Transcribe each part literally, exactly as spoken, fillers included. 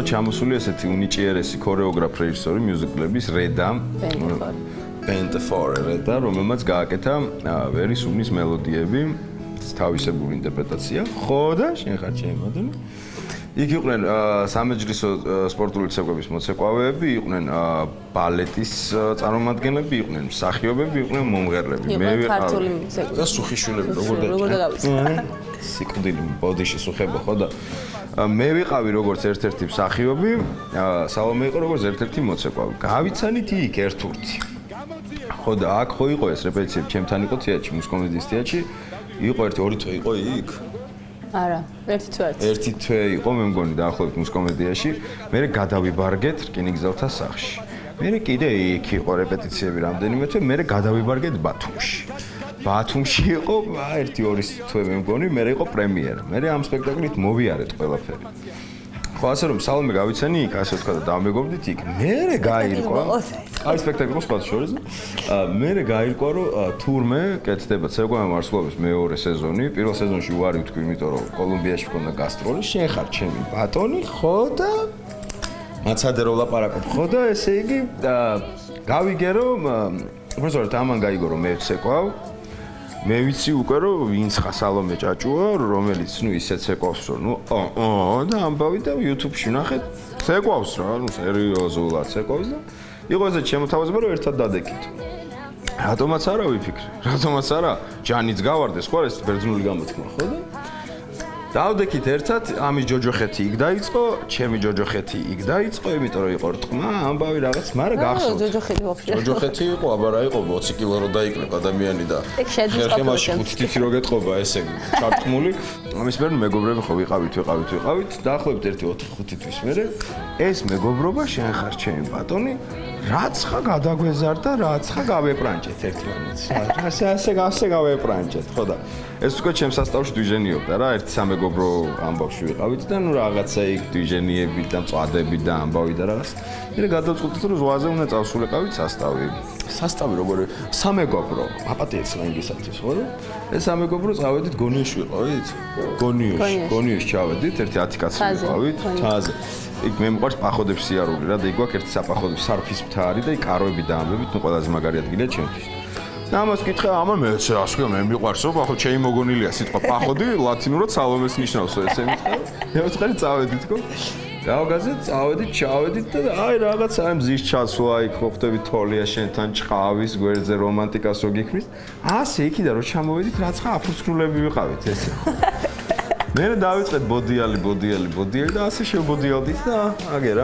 ჩამოსული ესეთი უნიჭიერესი ქორეოგრაფ რეჟისორი მიუზიკლების რედა ბენტფორე რედა, რომელმაც გააკეთა ვერის უბნის მელოდიები, თავისებური ინტერპრეტაცია. ხო და შენ ხარ ჩემი მადლი. იქ იყვნენ სამეჯლისო სპორტული ცეკვების მოცეკვავეები, იყვნენ ბალეტის წარმომადგენლები, იყვნენ მსახიობები, იყვნენ მომღერლები. მე ქართული და სუხიშვილები, როგორ დაგავიწყდა. სიკვდილი ბოდიში სუხება ხო და მე ვიყავი როგორც ერთ-ერთი მსახიობი, სალომე იყო როგორც ერთ-ერთი მოცეკვავი. გავიცანით იქ ერთურთი. ხო და აქ ხო იყო ეს რეპეტიციები, ჩემთან იყო თეატრში, მუსკომედიის თეატრში. იყო ერთი ორი თვე იყო იქ. არა, ერთი თვე. ერთი თვე იყო, მე მგონი დაახლოებით მუსკომედიაში. მე გადავიბარგეთ რკინიგზელთა სახლში. მე კიდე იქ იყო რეპეტიციები რამდენიმე თვე, მე გადავიბარგეთ ბათუმში. ბათუმში იყო ერთი ორი თვე მე მგონი, მე იყო პრემიერა. მე ამ სპექტაკლით მოვიარეთ ყველაფერი. ხო ასე რომ სალომე გავიცანი იქ, ასე ვთქვა და დამეგობრდით იქ. მე გაირკვა. აი სპექტაკლი იყო სხვა შორის. მე გაირკვა რომ თურმე კეთდება ცეკვავე მარსულობის მეორე სეზონი. პირველ სეზონში უარი ვთქვი, იმიტომ რომ კოლუმბიაში მქონდა გასტროლი, შენ ხარ ჩემი ბატონი, ხო და მაცადე რომ ლაპარაკობ, ხო და ესე იგი გავიგე რომ უბრალოდ ამან გაიგო რომ მე ვცეკვავ. მე ვიცი უკვე რომ ვინც ხა სალომე ჭაჭუა, რომელიც ნუ ისე ცეკვავს რომ ნუ აა და ამბავი და YouTube-ში ნახეთ, ცეკვავს რა, ნუ სერიოზულად ცეკვავს და იყო ესე შემოთავაზება რომ ერთად დადეკით. რატომაც არა ვიფიქრე? რატომაც არა? ჯანიც გავარდეს, ხო ეს ბერძნული გამოთქმა, ხო და დავდექით ერთად, ამის ჯოჯოხეთი იქ დაიწყო, ჩემი ჯოჯოხეთი იქ დაიწყო, იმიტომ რომ იყო რტყმა, ამბავი რაღაც, მაგრამ გახსოვთ. ჯოჯოხეთი ვაფშე. ჯოჯოხეთი იყო, აბა რა იყო, ოცი კილო რო დაიკრებ ადამიანი და ხერხემაში ხუთი თითი რო გეტყობა, ესე ჩარტყმული. ამის მერე მეგობრები ხო ვიყავით, ვიყავით, ვიყავით, დაახლოებით ერთი ოთხი ხუთი თვის მერე ეს მეგობრობა შენ ხარ ჩემი ბატონი, რაც ხა გადაგვეზარდა, რაც ხა გავეპრანჭეთ ერთმანეთს. ასე ასე ასე გავეპრანჭეთ, ხო და ეს უკვე ჩემს სასწაულში დვიჟენიობდა რა, ერთი სამეგობრო ამბავში ვიყავით და ნუ რაღაცა იქ დვიჟენიები და მწვადები და ამბავი და რაღაც. მე გადავწყვიტეთ რომ ზღვაზე უნდა წავსულიყავით სასწავი. სასწავი როგორ სამეგობრო, აპატიეთ სლენგისათვის, ხო და ეს სამეგობრო წავედით გონიოში ვიყავით? გონიოში, გონიოში ჩავედით, ერთი ათი კაცი ვიყავით, თაზე. იქ მე მიყვარს პახოდებს სიარული რა და იქ გვაქვს ერთი საპახოდების სარფის მთარი და იქ კაროები დაამბებით, ნუ ყველაზე მაგარი ადგილია ჩემთვის. და ამას კითხე, ამან მეც ასე მე მიყვარსო, პახოდ შეიმოგონილია სიტყვა პახოდი, ლათინურად სალომეს ნიშნავსო, ესე მითხრა. მე ვთქვი წავედით ხო? გავგაზეთ, წავედით, ჩავედით და აი რაღაცა ამ მზის ჩასვლა იქ ხო ხდები თოლია შენთან ჭყავის გვერდზე რომანტიკას რო გიქრის. ასე იქიდან რო ჩამოვედით, რაცხა აფურცქრულები ვიყავით ესე. მე დავიწყეთ ბოდიალი, ბოდიალი, ბოდიალი და ასე შევბოდიალდით და აგერა.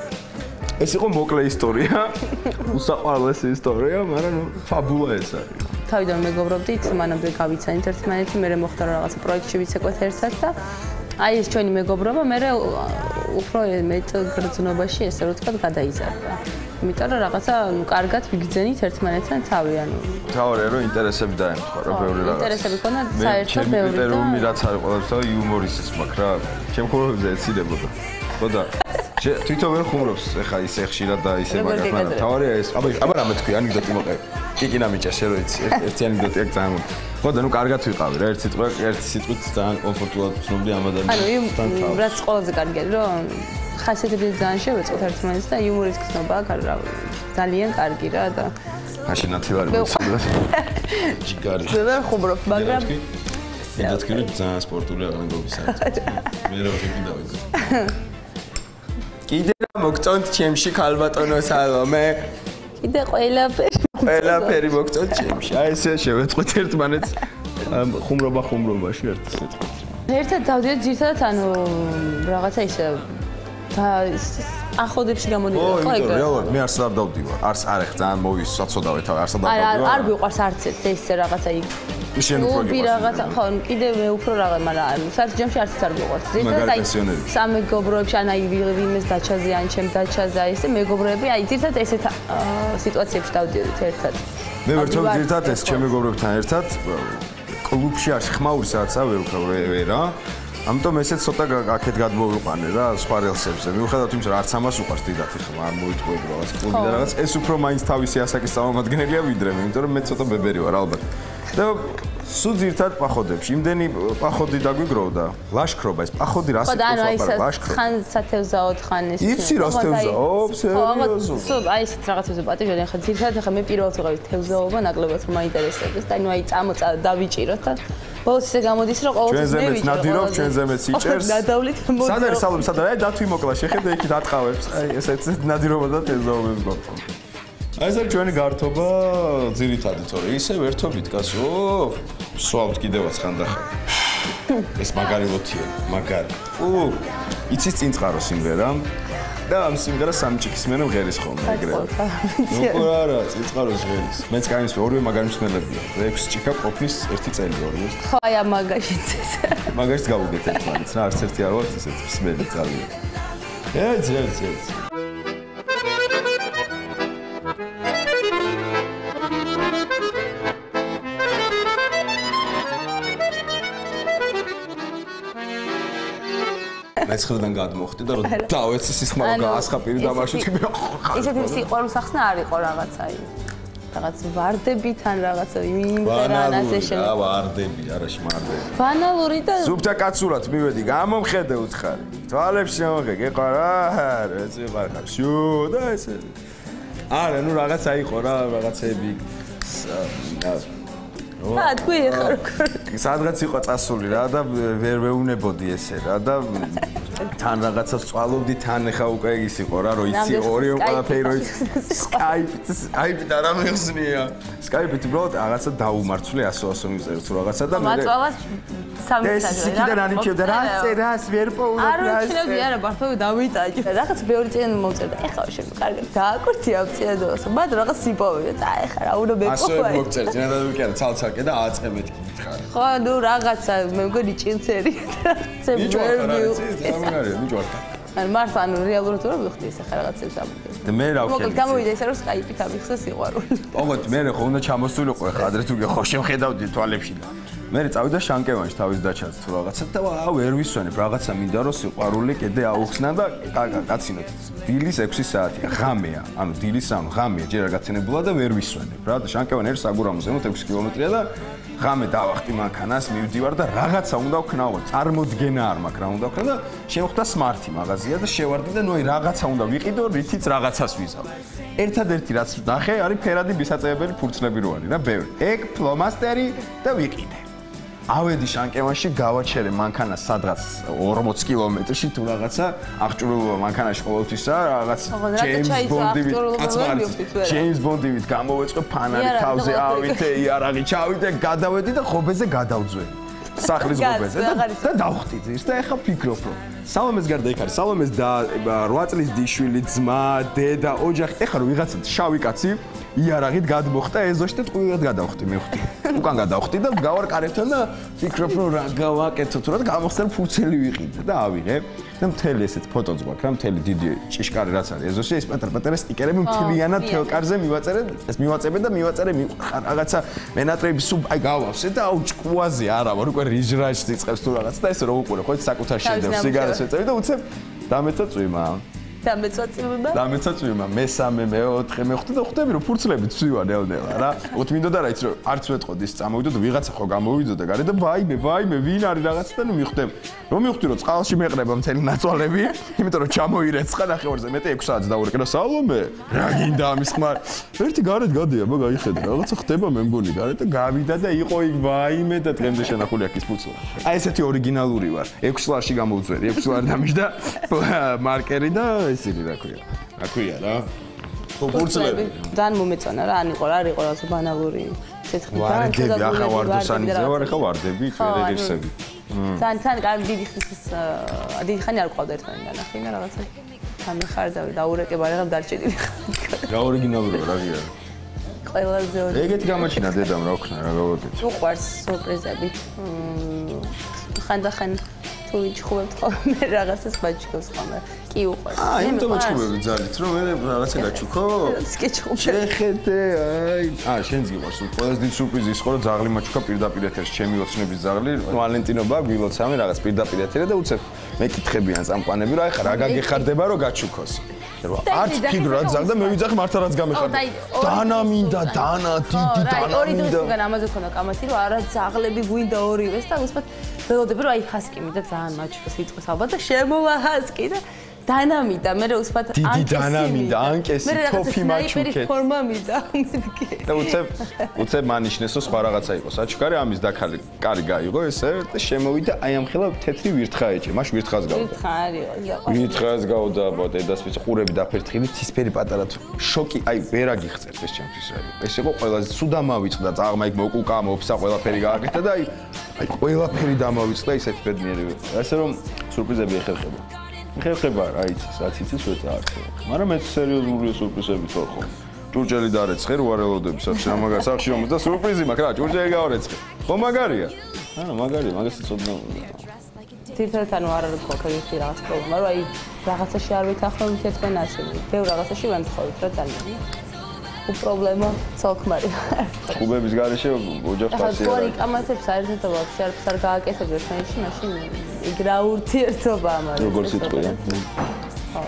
ეს იყო მოკლე ისტორია. უსაყვარლესი ისტორია, მაგრამ ნუ ფაბულა ეს არის. თავიდან მეგობრობდით, მანამდე გავიცანით ერთმანეთი, მე მოხდა რაღაცა პროექტში ვიცეკვეთ ერთად და აი ეს ჩვენი მეგობრობა მე უფრო მეტ გრძნობაში ესე რომ თქვა გადაიზარდა. იმიტომ რომ რაღაცა ნუ კარგად ვიგრძენით ერთმანეთთან თავი, ანუ თავია რომ ინტერესები დაემთხვა რა ბევრი რაღაც. ინტერესები ქონდა საერთოდ ბევრი და ჩემი რაც არის ყოველთვის იუმორისის მაქვს რა. ჩემ ხუმრობებზე ეცილებოდა. ხო და თვითონ ვერ ხუმრობს ეხა ისე ხშირად და ისე მაგათ, მაგრამ თავია ეს. აბა აბა რა მეთქვი ანეკდოტი მოყევი. კიკინა მიჭა შე რო იცი, ერთი ანეკდოტი აქ ძალიან. ხო და ნუ კარგად ვიყავი რა, ერთი სიტყვა, ერთი სიტყვით ძალიან კომფორტულად ვცნობდი ამ ადამიანთან. ანუ რაც ყველაზე კარგია რომ ხასიათები ძალიან შევეწყოთ ერთმანეთს და იუმორის გრძნობა აქ რა ძალიან კარგი რა და მაშინ ათივარი მოცილდა. ჯიგარი. მე ვერ ხუმრობ, მაგრამ მე თქვი რომ ძალიან სპორტული აღნაგობის არის. მე რა ვიქი დავიგო. კიდე რა მოგწონთ ჩემში ქალბატონო სალომე? კიდე ყველაფერი ყველაფერი მოგწონთ ჩემში. აი ესე შევეწყოთ ერთმანეთს ხუმრობა ხუმრობაში ერთი სიტყვით. ერთად დავდიოთ ძირთადად ანუ რაღაცა ისე და ახოდებში გამოდიოდა ხო ეგრე? ო, რეალურად მე არც არ დავდივარ. არც არ ეხ ძალიან მოვისაცოდავე თავი, არც არ დავდივარ. არა, არ გვიყვარს არც ეს რაღაცა იქ. შენ უფრო გიყვარს. რაღაცა ხო, კიდე მე უფრო რაღაც, მაგრამ საერთოდ ჯამში არც არ გვიყვარს. ზედმეტად აი სამეგობროებში ან აი ვიღიმეს დაჩაზე ან ჩემ დაჩაზე აი ესე მეგობრები, აი ზედმეტად ესეთ სიტუაციებში დავდიოდით ერთად. მე ვერთო ზედმეტად ეს ჩემ მეგობრებთან ერთად კლუბში არ ხმაური საათსა ვერ ვქავ ვერა. ამიტომ ესეც ცოტა აქეთ გადმოვიყვანე რა სხვა რელსებზე. მიუხედავად იმისა, რომ არც ამას უყარს დიდად ხმა არ მოიტყვები რაღაც კლუბი და რაღაც. ეს უფრო მაინც თავისი ასაკის წარმომადგენელია ვიდრე მე, იმიტომ რომ მე ცოტა ბებერი ვარ ალბათ. და სულ ძირთად პახოდებში. იმდენი პახოდი დაგვიგროვდა. ლაშქრობა ეს პახოდი რას იკეთებს ლაშქრობა? ხან სათევზაოდ ხან ის. იცი რას თევზაობ? სერიოზულად. სულ აი ესეთ რაღაცებზე პატიჟოდი ხა ძირთად ხა მე პირველად ვიყავი თევზაობა ნაკლებად რომ მაინტერესებს და ნუ აი წამოწა დავიჭიროთ და ბოლოს ისე გამოდის რომ ყოველთვის მე ვიჭირო. ჩვენზე მეც ნადირობ, ჩვენზე მეც იჭერს. ნადავლით მოდი. სად არის სალომე, სად არის დათვი მოკლა შეხედე იქით ატყავებს. აი ესეც ნადირობა და თევზაობებს გვაქვს. აი ეს არის ჩვენი გართობა ძირითადად, თორე ისე ვერთობით კაცო. სვავთ კიდევაც ხანდახან. ეს მაგარი ლოთია, მაგარი. უ, იცის წინ წყარო სიმღერა და ამ სიმღერას სამი ჭიქის მერე მღერის ხოლმე ეგრევე. უკვე არა, წინ წყაროს მღერის. მეც გამისმე ორივე მაგარი მსმელებია. ექვსი ჭიქა ყოფნის ერთი წელი ორივე. ხო, აი ამ მაგაშიც ეს. მაგაშიც გავუგეთ ერთმანეთს რა, არც ერთი არ ვარ ესეთ მსმელი ძალიან. ეც, ეც, ეც. მეცხრიდან გადმოხდი და რომ დავეცი სიხმარო გაასხა პირი დამაშოთ კი მე ისეთი სიყვარულს ახსნა არ იყო რაღაცა რაღაც ვარდებით ან რაღაცა იმდან ასე შენ რა ვარდები არაში მარდები ბანალური და ზუბთა კაცურად მივედი გამომხედე უცხარი თვალებს შემოღე გეყარა ეს ვიყარ ხარ შუ და ესე არა ნუ რაღაცა იყო რა რაღაცები რა თქვი ხარ სადღაც იყო წასული რა და ვერ ვეუნებოდი ესე რა და თან რაღაცას წვალობდი თან ხა უკვე ის იყო რა რომ იცი ორი ყველაფერი რო ის Skype Skype და რა მეხსნია Skype-ით უბრალოდ რაღაცა დაუმარცვლე ასო ასო მივწერე თუ რაღაცა და მე მაწვალას სამი საათი ეს კიდე არ ნიჩევდა რა წერას ვერ პოულობ რა არ ვიცი არა ბართოვი დავიტაჭი რაღაც ბევრი წინ მომწერდა ეხლა შენ კარგად დააკურთი ამ წინადოს მაგრამ რაღაც სიპოვია და ეხლა რა უნდა მეყო ასე მოგწერთ ძინადად ვიკერა ცალცალკე და აწყე მეთქი მითხარი ხო ნუ რაღაცა მე მგონი ჭინცერი და მაგარია მიჯვარდა. ან მართლა ანუ რეალურად რა ვიხდი ეს ახლა რაღაცებს ამბობ. და მე რა ვქენი. მოკლედ გამოვიდა ეს რომ Skype-ით ამიხსნა სიყვარული. ოღონდ მე ხო უნდა ჩამოსულიყო ახლა ადრე თუ ხო შევხედავდი თვალებში და მე წავიდა შანკევანში თავის დაჩაც თუ რაღაცა და აა ვერ ვისვენებ რაღაცა მინდა რომ სიყვარული კიდე აუხსნა და კაცინოთ. დილის ექვსი საათია, ღამეა. ანუ დილის ანუ ღამეა, ჯერ არ გაცინებულა და ვერ ვისვენებ რა და შანკევანი ერთ საგურამოზე ნუ ექვსი კილომეტრია და ღამე დავახტი მანქანას, მივდივარ და რაღაცა უნდა ვქნაო, წარმოდგენა არ მაქვს რა უნდა ვქნა და შემოხვდა Smart-ი მაღაზია და შევარდი და ნუ აი რაღაცა უნდა ვიყიდო, რითიც რაღაცას ვიზავ. ერთადერთი რაც ნახე არის ფერადი მისაწევებელი ფურცლები რო არის რა, ბევრი. ეგ ფლომასტერი და ვიყიდე. ავედი შანკევანში, გავაჩერე მანქანას სადღაც ორმოცი კილომეტრში თუ რაღაცა აღჭურვილობა მანქანაში ყოველთვისა რაღაც ჯეიმს ბონდივით კაცმარიც ჯეიმს ბონდივით გამოვეწყე ფანარი თავზე ავითე იარაღი ჩავიდე გადავედი და ხობეზე გადავძვე სახლის ხობეზე და დავხტი ძირს და ეხა ფიქრობ რომ სალომეს გარდა იქ არის სალომეს და რვა წლის დიშვილი ძმა დედა ოჯახი ეხა რომ ვიღაცა შავი კაცი იარაღით გადმოხტა ეზოში და ტყუილად გადავხტი მე ვხტი უკან გადავხტი და გავარკარებთან და ფიქრობ რომ რა გავაკეთო თუ რა გამახსენ ფურცელი ვიყიდე და ავიღე და მთელი ესეთ ფოტოც გვაქვს რა მთელი დიდი ჭიშკარი რაც არის ეზოში ეს პატარ-პატარა სტიკერები მთლიანად თელკარზე მივაწერე ეს მივაწებე და მივაწერე რაღაცა მენატრები სულ აი გავავსე და აუ ჭკუაზე არა ვარ უკვე რიჟრაჟს იწყებს თუ რაღაც და ესე რომ უყურე ხო საკუთარ შედევს სიგარეს ეწევი და უცებ დამეცა წვიმა დამეცა წვიმა დამეცა წვიმა მესამე მეოთხე მეხუთე და ხვდები რომ ფურცლები ცვივა ნელ-ნელა რა უთ მინდოდა რა იცი რომ არც ვეტყოდი ის წამოვიდო და ვიღაცა ხო გამოვიდოდა გარე და ვაიმე ვაიმე ვინ არის რაღაცა და ნუ მიხვდები რომ მიხვდი რომ წყალში მეყრება მთელი ნაწვალები იმიტომ რომ ჩამოირეცხა ნახევარზე მეტი ექვსი საათს დაურეკე და სალომე რა გინდა ამის ხმა ერთი გარეთ გადია მაგ აიხედა რაღაცა ხდება მე მგონი გარეთ და გავიდა და იყო იქ ვაიმე და დღემდე შენახული აქ ის ფურცლა აი ესეთი ორიგინალური ვარ ექვსი ლარში გამოვწვერი ექვსი ლარი დამიჯდა მარკერი და ისინი რა ქვია. რა ქვია რა? ფურცლები. ძალიან მომეწონა რა, ან იყო რა, არ იყო რაღაცა ბანალური ცეცხლი და ვარდები, ახლა ვარდოსანიზე ვარ, ახლა ვარდები, ვერერისები. ძალიან ძალიან კარგი დიდი ხნის დიდი ხანი არ ყავდა ერთმანეთთან ნახინა რაღაცა. ამიხარდავი დაურეკება რაღაც დარჩენილი ხარ. რა ორიგინალურია რა გია? ყველაზე ორი. ეგეთი გამაჩინა დედამ რა ვქნა რა გავაკეთე. უყვარს სურპრიზები. ხანდახან თუ ვიჩხუბებთ ხოლმე რაღაცას მაჩქოს ხოლმე. კი უყვარს. აა, იმიტომ ვიჩხუბები ძალით, რომ მე რაღაცა გაჩუქო? სკეჩხუბი. შეხედე, აი. აა, შენს გიყვარს, ყველაზე დიდი სურპრიზი ის ხო, რომ ძაღლი მაჩუქა პირდაპირ ეთერში, ჩემი ოცნების ძაღლი, ვალენტინობა გვილოცამი რაღაც პირდაპირ ეთერში და უცებ მეკითხებიან წამყვანები, რომ აი ხა რა გაგეხარდება, რომ გაჩუქოს. მიხერხება. არც ფიქრო რაც ზაღ და მე ვიძახი მართლა რაც გამეხარდა. დანა მინდა, დანა, დიდი დანა მინდა. ორი დღისგან ამაზე ქონდა კამათი რომ არა ძაღლები გვინდა ორივეს და უსმოთ ველოდები რომ აი ჰასკი მინდა ძალიან მაჩვენს სიტყვის ალბათ და შემოვა ჰასკი და დანა მინდა მე რა უსმოთ დიდი დანა მინდა ანკესი თოფი მაჩუკეთ ფორმა მინდა და უცებ უცებ მანიშნესო სხვა რაღაცა იყო საჩუქარი ამის დაქალი კარი გაიღო ესე და შემოვიდა აი ამ ხელა თეთრი ვირთხა ეჭე მაშ ვირთხას გავდა ვირთხას გავდა დედას ვიცი ყურები დაფერთხილი ცისფერი პატარა შოკი აი ვერ აგიხწერთ ეს ჩემთვის რა ეს იყო ყველაზე სულ დამავიწყდა წაღმა იქ მოკუკა მოფსა ყველაფერი გააკეთა და აი აი ყველაფერი დამავიწყდა ისეთ ბედნიერი ესე რომ სურპრიზები ეხერხება ხერხება რა იცის რაც იცის ვეცა არც მაგრამ ეს სერიოზული სურპრიზები თქო ხო ჭურჭელი დარეცხე რო არ ელოდები სახში ამაგა სახში რომ და სურპრიზი მაქვს რა ჭურჭელი გავარეცხე ხო მაგარია ანუ მაგარია მაგას წოდნა თითქოს ანუ არ არის ქოქეში რაღაც პრობლემა რომ აი რაღაცაში არ ვითახმებით ერთმანაში ბევრ რაღაცაში ვემთხოვით რა ძალიან პრობლემა ცალკმარი ხუბების გარეშე ოჯახს ფასია ახლა კამათებს საერთოდ ვაფშე არ არ გააკეთებთ ერთმანეთში მაშინ იგ რა ურთიერთობა ამას როგორ სიტყვია ხო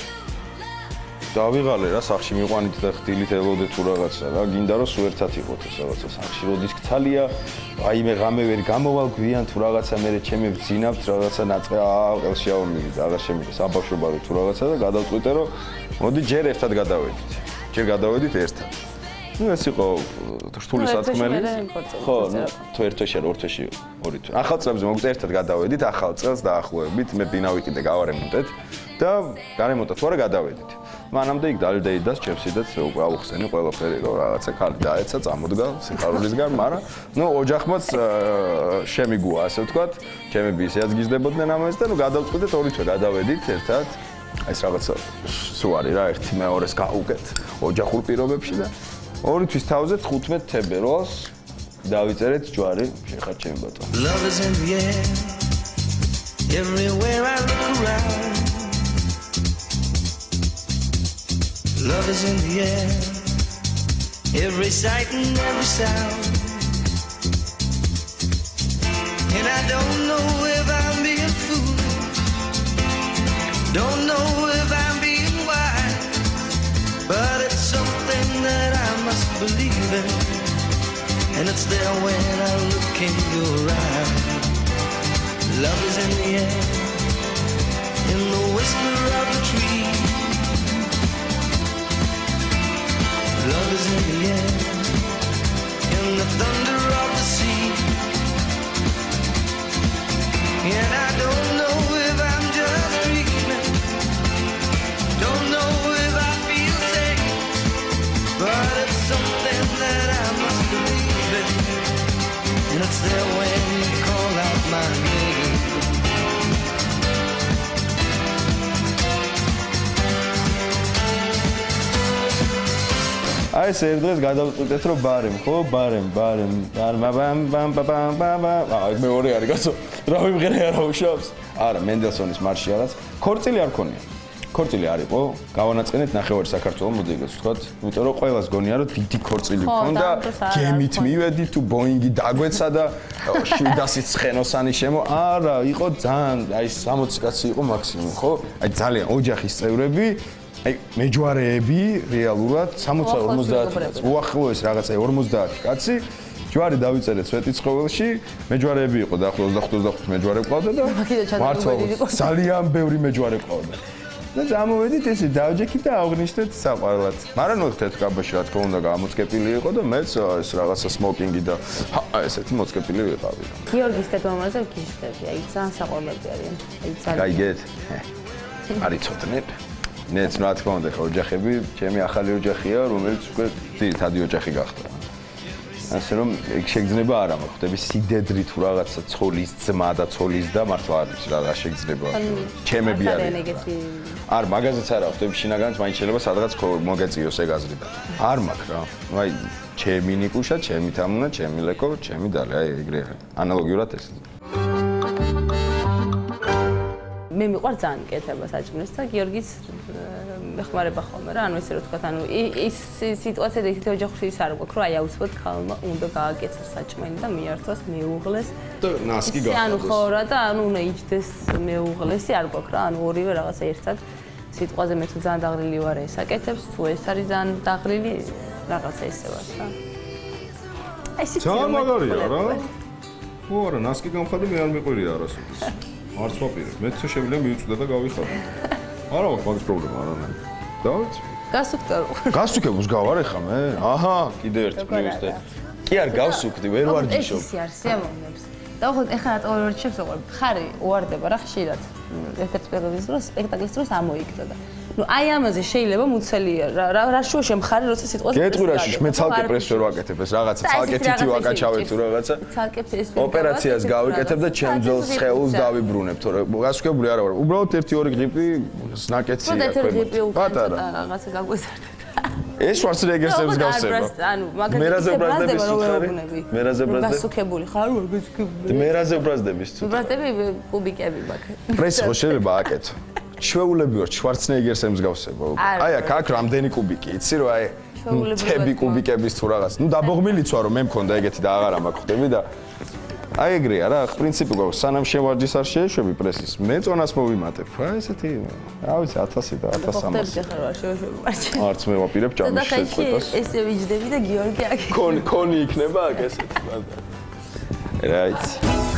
დავიღალე რა სახში მიყვანით და ხდილით ელოდეთ თუ რაღაცა რა გინდა რომ სულ ერთად იყოთ ეს რაღაცა სახში როდის ქცალია აი მე ღამე ვერ გამოვალ გვიან თუ რაღაცა მე ჩემი ვძინავთ რაღაცა ნაწყე აა ყელში ავმიგეთ აღარ შემიძლია საბავშვობარი თუ რაღაცა და გადავწყვიტე რომ მოდი ჯერ ერთად გადავედით ჯერ გადავედით ერთად. ნუ ეს იყო რთული სათქმელი. ხო, თუ ერთ თვეში არ ორ თვეში ორი თვე. ახალ წლებზე მოგვიწევთ ერთად გადავედით, ახალ წელს დაახლოებით, მე ბინავი კიდე გავარემონტეთ და გარემონტა თუ არა გადავედით. მანამდე იქ დალდეიდას ჩემსიდაც უკვე აუხსენი ყველაფერი რომ რაღაცა კალი დაეცა, წამოდგა სიხარულისგან, მაგრამ ნუ ოჯახმაც შემიგუა, ასე ვთქვათ, ჩემები ისეაც გიზდებოდნენ ამას და ნუ გადავწყვიტეთ ორი თვე გადავედით ერთად. ეს რაღაცა სულ არის რა ერთი მეორეს გაუგეთ ოჯახურ პირობებში და ორი თვის თავზე თხუთმეტ თებერვალს დავიწერეთ ჯვარი შეხარ ჩემი ბატონო Love is in the air everywhere I look around Love is in the air every sight and every sound And I don't know if I'm being fooled Don't know if I'm being wise, but it's something that I must believe in, and it's there when I look in your eyes. Love is in the air, in the whisper of the tree. Love is in the air, in the thunder of the sea. And I don't know if I'm just dreaming. Don't know if I feel safe, but it's something that I must believe in, and it's there when you call out my name. აი ეს ერთ დღეს გადავწყვეტეთ რომ ბარემ ხო ბარემ ბარემ ბამ ბამ ბამ ბამ აი მეორე არის გასო რა ვიმღერე არა უშავს არა მენდელსონის მარში არაც ქორწილი არ ქონია ქორწილი არ იყო გავანაწყენეთ ნახევარი საქართველოს მოდიგებს ვთქვათ იმიტომ რომ ყველას გონია რომ დიდი ქორწილი ქონდა გემით მივედი თუ ბოინგი დაგვეცა და შვიდასი ცხენოსანი შემო არა იყო ძალიან აი სამოცი კაცი იყო მაქსიმუმ ხო აი ძალიან ოჯახის წევრები აი მეჯვარეები რეალურად სამოცი ორმოცდაათი კაცი უახლოეს რაღაცა ორმოცდაათი კაცი ჯვარი დავიწერეთ სვეტიცხოველში მეჯვარეები იყო დაახლოებით ოცდახუთ ოცდახუთ მეჯვარე ყავდა და მართლა ძალიან ბევრი მეჯვარე ყავდა და წამოვედით ესე დავჯექით და აღნიშნეთ საყვარლად მაგრამ ნუ თეთრ კაბაში რა თქმა უნდა გამოწკეპილი იყო და მეც ეს რაღაცა სმოკინგი და ესეთი მოწკეპილი ვიყავი გიორგის თეთრომაზე ვგიშდები აი ძალიან საყვარლები არიან აი ძალიან გაიგეთ არის ცოტნებ ნეც რა თქმა უნდა ხო ოჯახები ჩემი ახალი ოჯახია რომელიც უკვე ძირითადი ოჯახი გახდა ასე რომ ეგ შეგძნება არ აქვს ხდები სიდედრი თუ რაღაცა ცოლის ძმა და ცოლის და მართლა არის რა რა შეგძნება ჩემები არის არ მაგაზეც არა ხდები შინაგანიც მაინც შეიძლება სადღაც მოგეწიოს ეგ აზრი და არ მაქვს რა ნუ აი ჩემი ნიკუშა ჩემი თამუნა ჩემი ლეკო ჩემი დალი აი ეგრე ანალოგიურად ეს მე მიყვარ ძალიან კეთება საჭმელს და გიორგის მეხმარება ხოლმე რა ანუ ესე რომ თქვა ანუ ის სიტუაცია და ისეთი ოჯახში ის არ გვაქვს რომ აი აუცილებლად ქალმა უნდა გააკეთოს საჭმელი და მიართოს მეუღლეს და ნასკი გახდეს ანუ ხო რა და ანუ უნდა იჯდეს მეუღლესი არ გვაქვს რა ანუ ორივე რაღაცა ერთად სიტყვაზე მე თუ ძალიან დაღლილი ვარ ეს აკეთებს თუ ეს არის ძალიან დაღლილი რაღაცა ისე ვარ რა. აი სიტყვაზე ძალიან მაგარია რა. ხო არა, ნასკი გამხადე მე არ მიყვირია არასოდეს. არც ვაპირებ. მე თვითონ შეგვიძლია მიუწვდე და გავიხადე. არა მაქვს მაგის პრობლემა არა. დავით? გასუქდა. გასუქებს გავარ ეხა მე? აჰა, კიდე ერთი პრივისტე. კი არ გავსუქდი, ვერ ვარჯიშობ. ეს არის სიამოვნებს. და ხო ეხლა რატო ვერ ვარჯიშობს ოღონდ? ხარი უარდება რა ხშირად. ერთ-ერთ სპექტაკლის დროს, სპექტაკლის დროს ამოიგდა და ნუ აი ამაზე შეიძლება მუცელია რა რა შუაში მხარი როცა სიტყვაზე გეტყვირაში მე ცალკე პრესს ვერ ვაკეთებ ეს რაღაცა ცალკე თითი ვაკაჩავებ თუ რაღაცა ცალკე ეს ოპერაციას გავიკეთებ და ჩემ ძელს სხეულს დავიბრუნებ თორე გასუქებული არა ვარ უბრალოდ ერთი ორი გრიპი ნაკეცია ქვემოთ პატარა რაღაცა გაგვეზარდა ეს შვარცენეგერს მსგავსება ანუ მაგალითად მერაზე უბრაზდების ხარი მერაზე უბრაზდები გასუქებული ხარ ვერ გასუქებული მერაზე უბრაზდების თუ უბრაზდები კუბიკები მაქვს პრესი ხო შეიძლება აკეთო ჩვეულები ვარ შვარცენეგერს მსგავსება აი აქ აქ რამდენი კუბიკი იცი რომ აი თები კუბიკების თუ რაღაც ნუ დაბოღმილიც ვარო მე მქონდა ეგეთი და აღარა მაქვს ხდები და აი ეგრეა რა პრინციპი გვაქვს სანამ შევარჯის არ შეეშვები პრესის მე წონას მოვიმატებ რა ესეთი რა ვიცი ათასი და ათას სამასი არც მე ვაპირებ ჭამის შეწყვეტას ესე ვიჯდები და გიორგი აქ კონი კონი იქნება აქ ესეთი რაიც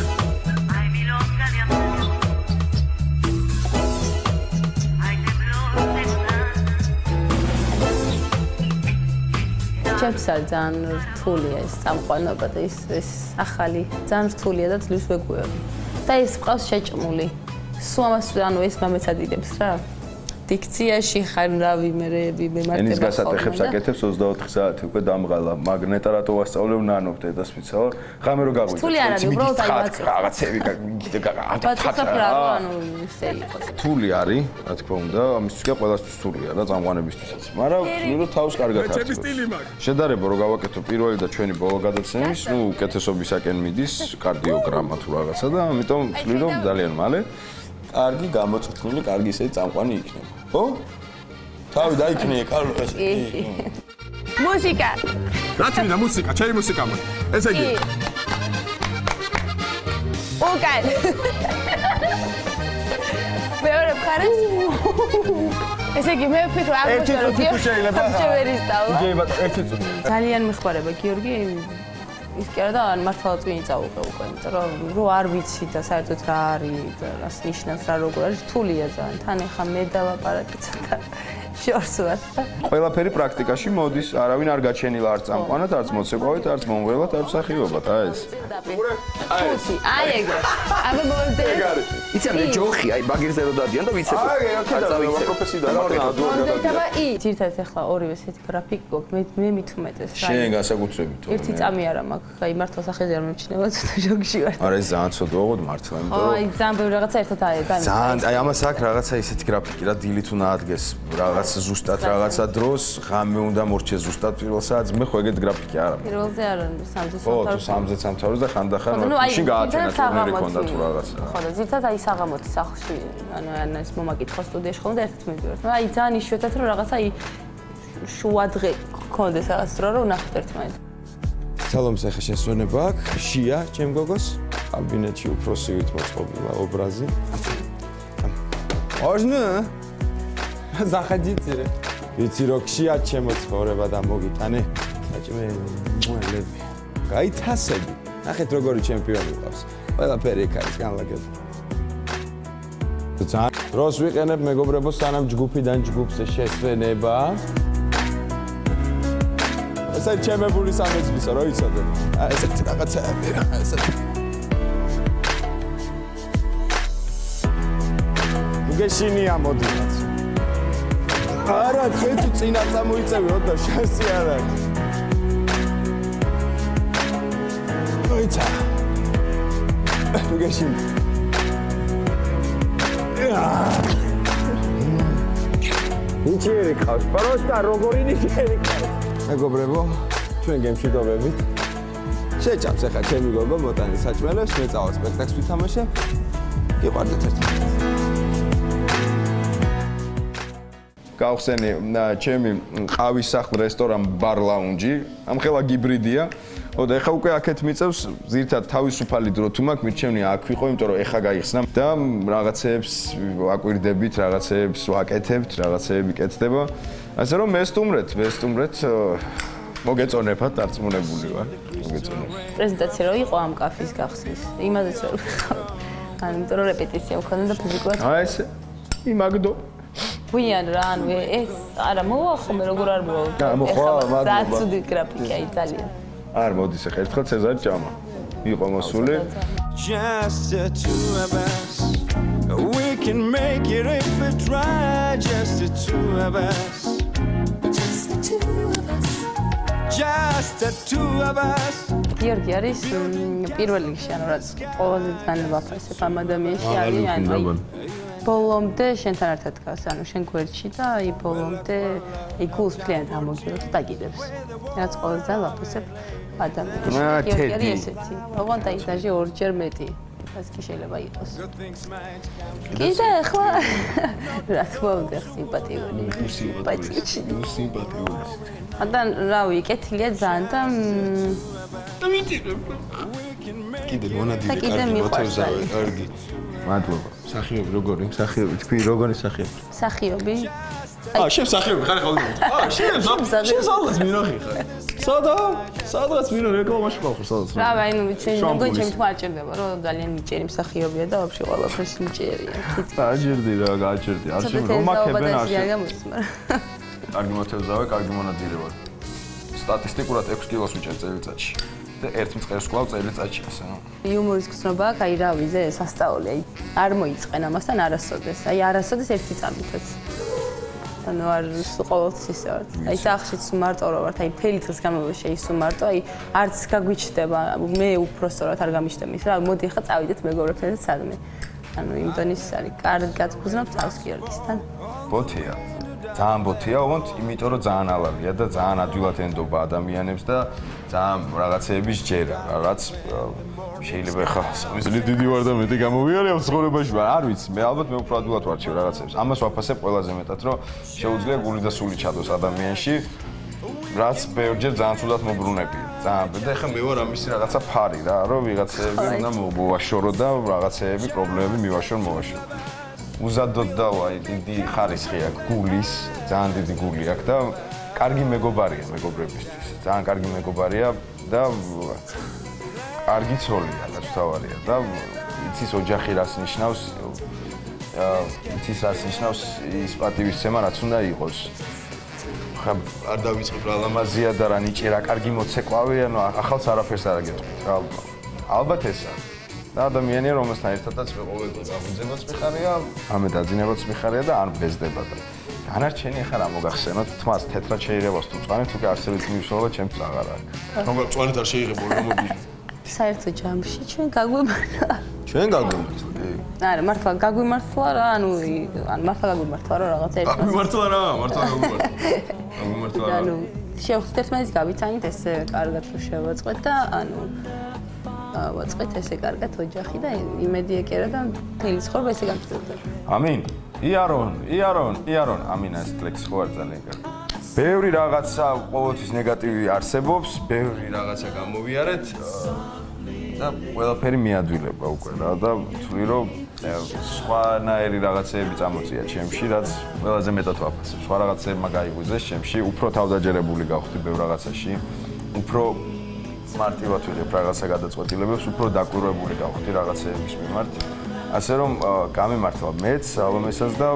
ჩემს ძალიან რთულია ეს წამყვანობა და ის ეს ახალი ძალიან რთულია და ძლივს ვეგუები და ეს ყავს შეჭმული სულ ამას ანუ ეს მომეცადინებს რა დიქციაში ხარავი მერეები მემართება ენის გასატეხებს აკეთებს ოცდაოთხი საათი უკვე დამღალა მაგნეტა რატო ვასწავლებ ნანობ დედასმიცაო ხამე რო გაღვიძე რთული არ არის უბრალოდ რაღაცები გიგე გაგა ანუ ისე იყოს რთული არის რა თქმა უნდა ამისთვის კი ყველასთვის რთულია რა წამყვანებისთვისაც მაგრამ ვთვლი რომ თავს კარგად აქვს შედარება რო გავაკეთო პირველი და ჩვენი ბოლო გადაცემის ნუ უკეთესობისაკენ მიდის კარდიოგრამა თუ რაღაცა და ამიტომ ვთვლი რომ ძალიან მალე კარგი გამოწვეული, კარგი ისეთი წამყვანი იქნება. ხო? თავი დაიქნიე, კარლო ეს. მუსიკა. რა თქმა უნდა, მუსიკა, ჩემი მუსიკა მოდი. ესე იგი. უკან. მეორე მხარეს. ესე იგი, მე ვფიქრობ, არ მოშორო, შეიძლება. შეიძლება ერთი წუთი. ძალიან მიხარება გიორგი ის კი არა და მართლა წვინი წავუყე უკვე, იმიტომ რომ რო არ ვიცი და საერთოდ რა არის და რას ნიშნავს რა როგორ არის რთულია ძალიან. თან ეხა მე დავაპარაკე ცოტა შორს ვარ და ყველაფერი პრაქტიკაში მოდის, არავინ არ გაჩენილა არც წამყვანად, არც მოცეკვავით, არც მომღერლად, არც მსახიობად, აი ეს. ფუსი, აი ეგრე. აბა მოვიდე. იცი მე ჯოხი, აი ბაგირზე რო დადიან და ვიცებ. აი აქედან პროფესიიდან რა და აი ძირთადად ახლა ორივე ესეთი გრაფიკი გვაქვს, მე მე მithumetes რა. შენ განსაკუთრებით თორე. ერთი წამი არა მაქვს, აი მართლა სახეზე არ მომჩნევა ცოტა შოკში ვარ. არა ეს ძალიან ცოდვაოდ მართლა, იმიტომ რომ აი ძალიან ბევრი რაღაცა ერთად არის, გამი. ძალიან აი ამას აქ რაღაცა ისეთი გრაფიკი რა დილით უნდა ადგეს, რაღაც ზუსტად რაღაცა დროს, ღამე უნდა მორჩეს ზუსტად პირველ საათს, მე ხო ეგეთ გრაფიკი არ აქვს. პირველზე არ არის სამზე სამთავროს. ხო, თუ სამზე სამთავროს და ხანდახან მაშინ გააჩენა ტურნირი ქონდა თუ რაღაცა. ხო და ზირთად აი საღამოთი სახლში, ანუ ან ეს მომაკითხო სტუდიაში ხომ და ერთად მივიდივართ. აი ძალიან იშვიათად რომ რაღაცა აი შუადღე ქონდეს რაღაც დრო რომ ნახეთ ერთმანეთს. სალომს ახლა შესვენება აქვს, შია, ჩემ გოგოს, კაბინეტში უფროსივით მოწყობილი ობრაზი. ოჟნე Заходите. Იცი რო ხშია ჩემო ცხოვრება და მოგიტანე. საჭმე მოელები. გაითასები. ნახეთ როგორი ჩემპიონი ყავს. ყველაფერი იქ არის განლაგებული. ძალიან დროს ვიყენებ მეგობრებო სანამ ჯგუფიდან ჯგუფზე შესვენება. ესე ჩემებული სამეცნისო რო იცოდე. აი ესეთი რაღაცაები რა ესეთი. გეშინია მოდიაც. არა, თქვენ თუ წინა წამოიწევიოთ და შანსი არ აქვს. ოიცა. თუ გეშინ. ნიჭიერი ყავს, პროსტა როგორი ნიჭიერი ყავს. მეგობრებო, ჩვენ გემშვიდობებით. შეჭამს ახლა ჩემი გოგო მოტანის საჭმელებს, მე წავალ სპექტაკლს ვითამაშებ. გიყვარდეთ ერთმანეთს. გავხსენი ჩემი ყავის სახლ რესტორან ბარ ლაუნჯი, ამხელა გიბრიდია. ოდა ეხა უკვე აქეთ მიწევს ზირთად თავისუფალი დრო თუ მაქვს მირჩევნია აქ ვიყო, იმიტომ რომ ეხა გაიხსნა და რაღაცეებს ვაკვირდებით, რაღაცეებს ვაკეთებთ, რაღაცეები კეთდება. ასე რომ მესტუმრეთ, მესტუმრეთ მოგეწონებათ, დარწმუნებული ვარ. მოგეწონებათ. პრეზენტაცია რო იყო ამ კაფის გახსნის. იმაზეც ვერ ვიხავ. ან იმიტომ რომ რეპეტიცია მქონდა და ფიზიკურად. აი ეს იმაგდო. ვიან რა, ანუ ეს არა მოვა ხოლმე როგორ არ მოვა. და მოხვა, მადლობა. ზაცუდი გრაფიკა ძალიან. არ მოდის ახლა ერთხელ ცეზარი ჭამა. იყო მოსული. Just the two of us. We can make it if we try. Just the two of us. Just the two of us. Just the two of us. გიორგი არის პირველ რიგში, ანუ რაც ყველაზე ძალიან ვაფასებ ამ ადამიანში არის, ანუ ბოლომდე შენთან ერთად დგას, ანუ შენ გვერდში და აი ბოლომდე აი გულს მთლიანად ამოგირო და დაგიდებს. რაც ყველაზე ძალიან ვაფასებ ადამიანში. გიორგი არის ესეთი. ოღონდ აი დაჟე ორჯერ მეტი. ეს კი შეიძლება იყოს. კიდე ახლა რა თქმა უნდა სიმპათიური. სიმპათიური. სიმპათიური. ადან რავი, კეთილია ძალიან და და მიტირებ. კიდე მონადირე. კიდე მიყვარს. კარგი. მადლობა. სახიობი როგორი? სახიობი თქვი როგორი სახიობი? სახიობი? აა, შენ სახიობი ხარ ხოლმე. აა, შენ შენ სადღაც მინახი ხარ. სადა? სადღაც მინო რეკლამაში ხარ სადღაც. რა, აი ნუ ჩვენ მოგო ჩემ თქვა აჭირდება, რომ ძალიან მიჭერი მსახიობია და ვაფშე ყველაფერს მიჭერია. გააჭირდი რა, გააჭირდი. არ შემო რომ მაქებენ არ შემო. კარგი მოთევზავე, კარგი მონადირე ვარ. სტატისტიკურად ექვსი კილოს ვიჭერ წელიწადში. და ერთ მწყერს კლავ წელიწადში ასე რა. იუმორის გრძნობა აქვს, აი რავი, ზე სასწაული, აი არ მოიწყენ ამასთან არასოდეს. აი არასოდეს ერთი წამითაც. ანუ არ ყოველთვის ისე ვარ. აი სახლშიც მარტო რო ვარ, აი მთელი დღის განმავლობაში ის მარტო, აი არც გაგვიჩნდება, მე უпроსტორად არ გამიჩნდება ის რა. მოდი ხა წავიდეთ მეგობრებთან და სადმე. ანუ იმ დონის არის, კარგად გძნობ თავს გიორგისთან. ბოთია. ძალიან ბოთია, ოღონდ იმიტომ რომ ძალიან ალარგია და ძალიან ადვილად ენდობა ადამიანებს და ძალიან რაღაცეების ჯერა, რაც შეიძლება ხა სამიზლი დიდი ვარ და მეტი გამოვიარე ამ ცხოვრებაში, არ ვიცი, მე ალბათ მე უფრო ადვილად ვარჩევ რაღაცებს. ამას ვაფასებ ყველაზე მეტად, რომ შეუძლია გული და სული ჩადოს ადამიანში, რაც ბევრჯერ ძალიან ცუდად მოbrunებია. ძალიან და ეხლა მე ვარ ამისი რაღაცა ფარი რა, რომ ვიღაცეები უნდა მოვაშორო და რაღაცეები პრობლემები მივაშორ მოვაშორო. უზადოდ და აი დიდი ხარისხი აქვს გულის, ძალიან დიდი გული აქვს და კარგი მეგობარია მეგობრებისთვის. ძალიან კარგი მეგობარია და კარგი ცოლია, რაც თავარია და იცის ოჯახი რას ნიშნავს. იცის რას ნიშნავს ის პატივისცემა, რაც უნდა იყოს. ხა არ დავიწყებ რა ლამაზია და რა ნიჭერა, კარგი მოცეკვავე, ანუ ახალს არაფერს არ აგეტყვით. ალბათ ესა. და ადამიანია, რომელთან ერთადაც მე ყოველდღე აღუძებაც მიხარია, ამე დაძინებაც მიხარია და არ ბეზდება და დანარჩენი ახლა რა მოგახსენოთ, თმას თეთრად შეიღებას თუ წვანეთ, უკვე არსებიც მივშოლა ჩემს აღარ აქვს. როგორ წვანეთ არ შეიღებო რა მოდი. საერთო ჯამში ჩვენ გაგვიმართლა. ჩვენ გაგვიმართლა, კი. არა, მართლა გაგვიმართლა რა, ანუ ან მართლა გაგვიმართლა რა რაღაცა ერთად. გაგვიმართლა რა, მართლა გაგვიმართლა. გაგვიმართლა რა. ანუ შევხვდით ერთმანეთს გავიცანით ესე კარგად რომ შევაწყეთ და ანუ ვაწყეთ ესე კარგად ოჯახი და იმედი ეკერა და მთელი ცხოვრება ესე გაგრძელდა. ამინ. იარონ, იარონ, იარონ, ამინა ეს ლექსი ხო არ ძალიან კარგი. ბევრი რაღაცა ყოველთვის ნეგატივი არსებობს, ბევრი რაღაცა გამოვიარეთ და ყველაფერი მიადვილება უკვე რა და ვთვლი რომ სხვანაირი რაღაცეები წამოწია ჩემში, რაც ყველაზე მეტად ვაფასებ. სხვა რაღაცეებმა გაიგვიზეს ჩემში, უფრო თავდაჯერებული გავხდი ბევრ რაღაცაში, უფრო მარტივად ვიღებ რაღაცა გადაწყვეტილებებს, უფრო დაკვირვებული გავხდი რაღაცეების მიმართ. ასე რომ გამემართლა მეც, ალბომესაც და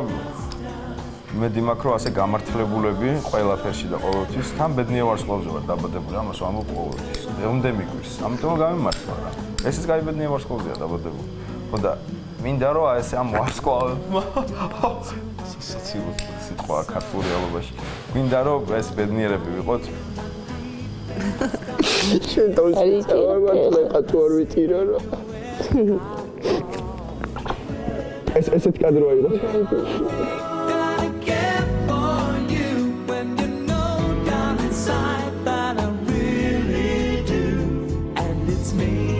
იმედი მაქვს, რომ ასე გამართლებულები ყველაფერში და ყოველთვის თან ბედნიერ ვარსკვლავზე ვარ დაბადებული, ამას ვამბობ ყოველთვის. ემდე მიგვირს. ამიტომ გამემართლა რა. ესეც კაი ბედნიერ ვარსკვლავზეა დაბადებული. ხო და მინდა რომ ეს ამ ვარსკვლავმა სასაცილო სიტყვა ქართულ რეალობაში. მინდა რომ ეს ბედნიერები ვიყოთ. შენ თავს წავაგმართლა თუ არ ვიცირო რა. ეს ესეთ კადრო აიღო. Me